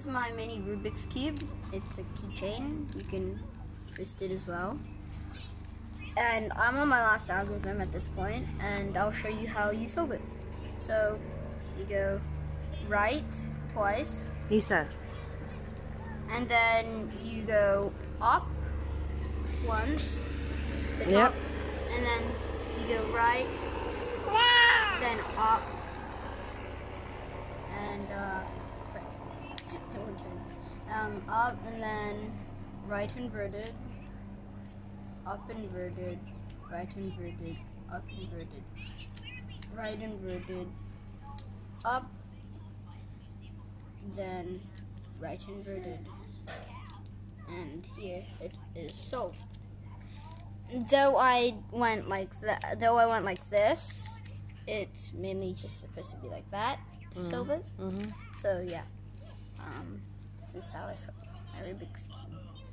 my mini Rubik's Cube. It's a keychain. You can twist it as well. And I'm on my last algorithm at this point, and I'll show you how you solve it. So you go right twice. Lisa. And then you go up once. The Yep. top, and then you go right, then up, and up, and then right inverted, up inverted, right inverted, up inverted, right inverted, up, then right inverted, and here it is solved. Though I went like this, it's mainly just supposed to be like that to solve it. So yeah, this is how I solve my Rubik's Cube.